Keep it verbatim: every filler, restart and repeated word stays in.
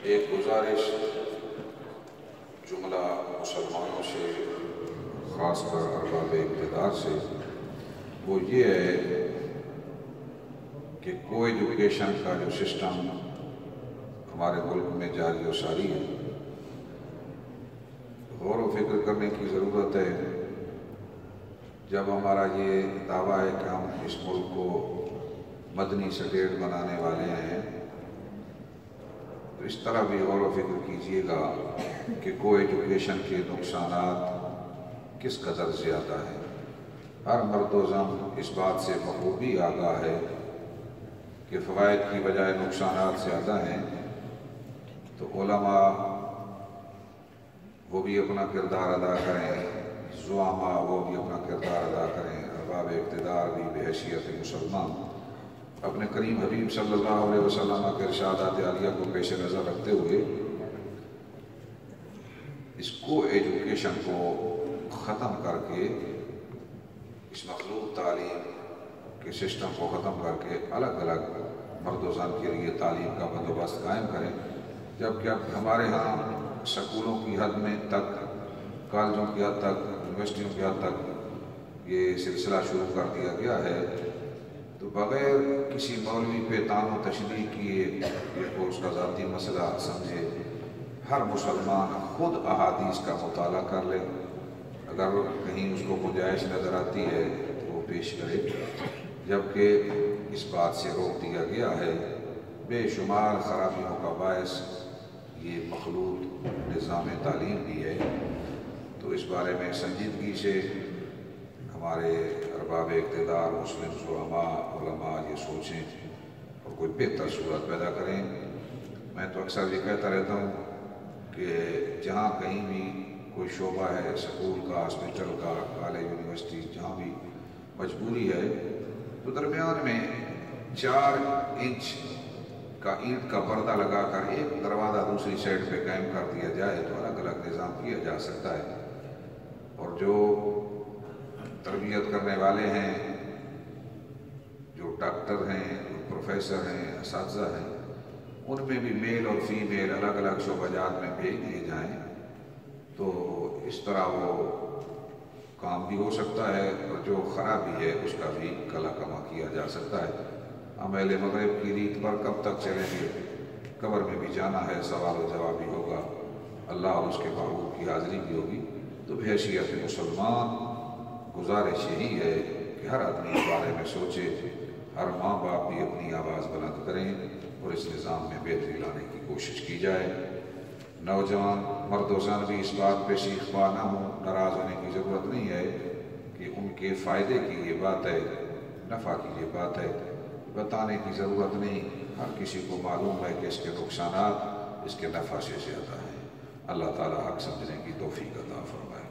ایک گزارش جملہ مسلمانوں سے، خاص کر ارباب اقتدار سے، وہ یہ ہے کہ کو ایجوکیشن کا جو سسٹم ہمارے ملک میں جاری و ساری ہے، غور و فکر کرنے کی ضرورت ہے۔ جب ہمارا یہ دعویٰ ہے کہ ہم اس ملک کو مدنی سٹیٹ بنانے والے ہیں، تو اس طرح بھی غور و فکر کیجئے گا کہ کو ایجوکیشن کے نقصانات کس قدر زیادہ ہیں۔ ہر مرد و زن اس بات سے بخوبی آگاہ ہے کہ فوائد کی بجائے نقصانات زیادہ ہیں، تو علماء وہ بھی اپنا کردار ادا کریں، زعماء وہ بھی اپنا کردار ادا کریں، ارباب اقتدار بھی بحیثیت مسلمان اپنے کریم حبیب صلی اللہ علیہ وسلم کے ارشادات عالیہ کو پیش نظر رکھتے ہوئے اس کو ایجوکیشن کو ختم کر کے، اس مخلوط تعلیم کے سسٹم کو ختم کر کے الگ الگ مرد و زن کے لیے تعلیم کا بندوبست قائم کریں۔ جبکہ اب ہمارے ہاں سکولوں کی حد میں تک، کالجوں کی حد تک، یونیورسٹیوں کی حد تک یہ سلسلہ شروع کر دیا گیا ہے، تو بغیر کسی مولوی پہ تان و تشریح کیے کو اس کا ذاتی مسئلہ سمجھے، ہر مسلمان خود احادیث کا مطالعہ کر لے، اگر کہیں اس کو گنجائش نظر آتی ہے تو وہ پیش کرے۔ جبکہ اس بات سے روک دیا گیا ہے، بے شمار خرابیوں کا باعث یہ مخلوط نظام تعلیم بھی ہے، تو اس بارے میں سنجیدگی سے ہمارے ارباب اقتدار، مسلم زعماء، علماء یہ سوچیں اور کوئی بہتر صورت پیدا کریں۔ میں تو اکثر یہ کہتا رہتا ہوں کہ جہاں کہیں بھی کوئی شعبہ ہے، سکول کا، ہاسپٹل کا، کالج، یونیورسٹی، جہاں بھی مجبوری ہے، تو درمیان میں چار انچ کا اینٹ کا پردہ لگا کر ایک دروازہ دوسری سائڈ پہ قائم کر دیا جائے تو الگ الگ نظام کیا جا سکتا ہے۔ اور جو تربیت کرنے والے ہیں، جو ڈاکٹر ہیں، جو پروفیسر ہیں، اساتذہ ہیں، ان میں بھی میل اور فیمیل الگ الگ شعبہ جات میں بھیج دیے جائیں تو اس طرح وہ کام بھی ہو سکتا ہے، اور جو خرابی ہے اس کا بھی کلا کما کیا جا سکتا ہے۔ ہم اہل مغرب کی ریت پر کب تک چلیں گے؟ قبر میں بھی جانا ہے، سوال و جواب بھی ہوگا، اللہ اور اس کے محبوب کی حاضری بھی ہوگی۔ تو بحیثیت مسلمان گزارش یہی ہے کہ ہر آدمی اس بارے میں سوچے، ہر ماں باپ بھی اپنی آواز بلند کریں اور اس نظام میں بہتری لانے کی کوشش کی جائے۔ نوجوان مرد و زن بھی اس بات پہ سیخ پا نہ ہوں، ناراض ہونے کی ضرورت نہیں ہے کہ ان کے فائدے کی یہ بات ہے، نفع کی یہ بات ہے، بتانے کی ضرورت نہیں، ہر کسی کو معلوم ہے کہ اس کے نقصانات اس کے نفع سے زیادہ ہیں۔ اللہ تعالیٰ حق سمجھنے کی توفیق عطا فرمائے۔